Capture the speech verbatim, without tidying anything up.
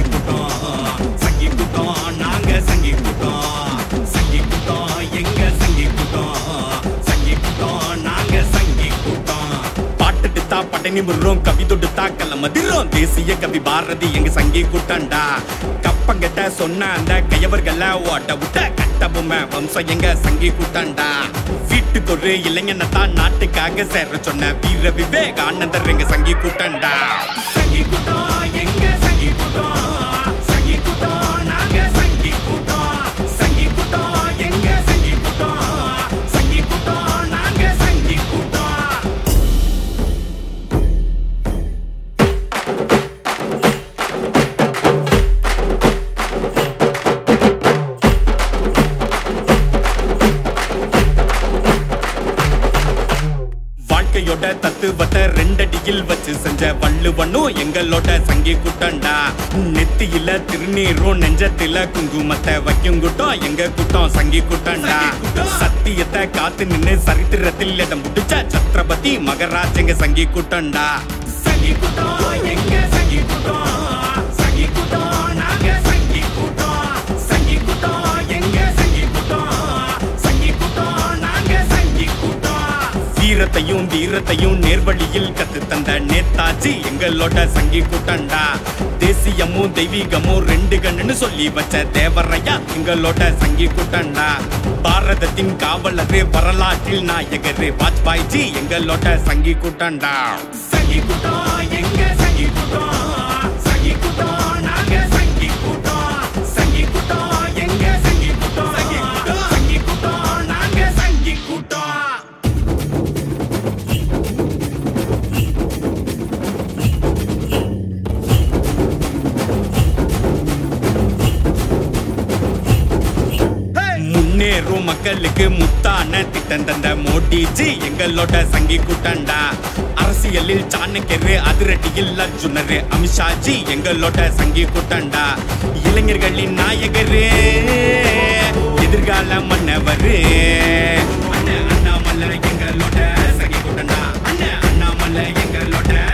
கூட்டம் சங்கி கூட்டம் நாங்க சங்கி கூட்டம் சங்கி கூட்டம் எங்க சங்கி கூட்டம் சங்கி கூட்டம் நாங்க சங்கி கூட்டம் பாட்டுட்டு தா பட்டனி முறும் கவி தொடுத்தா கலமதிரும் தேசிய கவி பாரதி எங்க சங்கி கூட்டண்டா கப்பங்கிட்ட சொன்ன அந்த கையவர்கள ஓட்ட விட்ட கட்டபொம்மை வம்சம் எங்க சங்கி கூட்டண்டா வீட்டுக்கு ஒரு இளைஞனத்தான் நாட்டுக்காக சேர சொன்ன வீர விவேகானந்தர் எங்க சங்கி கூட்டண்டா சங்கி கூட்டம் எங்க சங்கி கூட்டம் சங்கி கூட்டம் நாங்க சங்கி கூட்டம் சங்கி கூட்டம் எங்க சங்கி கூட்டம் சங்கி கூட்டம் நாங்க சங்கி கூட்டம் வாழ்க்கையோட தத்துவத்தை ரெண்டடியில் வச்சு செஞ்ச வள்ளுவனும் எங்களோட சங்கி கூட்டண்டா நெத்தியில திருநீரும் நெஞ்சத்தில குங்குமத்தை வைக்கும் கூட்டம் எங்க கூட்டம் சங்கி கூட்டண்டா சத்தியத்தை காத்து நின்று சரித்திரத்தில் இடம் முடிச்ச சத்ரபதி மகராஜ் எங்க சங்கி கூட்டண்டா சங்கி கூட்டம் எங்க சங்கி கூட்டம் சங்கி கூட்டம் நாங்க சங்கி கூட்டம் சங்கி கூட்டம் எங்க சங்கி கூட்டம் சங்கி கூட்டம் நாங்க சங்கி கூட்டம் வீரத்தையும் வீரத்தையும் நேர்வழியில் கத்து தந்த நேதாஜி எங்களோட சங்கி கூட்டண்டா தேசியமும் தெய்வீகமும் ரெண்டு கண்ணுன்னு சொல்லி வச்ச தேவரையா எங்களோட சங்கி கூட்டண்டா பாரதத்தின் காவலரு வரலாற்றில் நாயகரு வாஜ்பாய்ஜி எங்களோட சங்கி கூட்டண்டா சங்கி கூட்டம் எங்க சங்கி கூட்டம் சங்கி கூட்டம் நாங்க சங்கி கூட்டம் சங்கி கூட்டம் எங்க சங்கி கூட்டம் சங்கி கூட்டம் நாங்க சங்கி கூட்டம் முன்னேறும் மக்களுக்கு முத்தான திட்டம் தந்த மோடிஜி எங்களோட சங்கி கூட்டண்டா அரசியலில் சாணக்கியரு அதிரடியில் அர்ஜுனரு அமித்ஷாஜி எங்களோட சங்கி கூட்டண்டா இளைஞர்களின் நாயகரு எதிர்கால மன்னவரு அண்ணன் அண்ணாமலை எங்களோட சங்கி கூட்டண்டா அண்ணன் அண்ணாமலை எங்களோட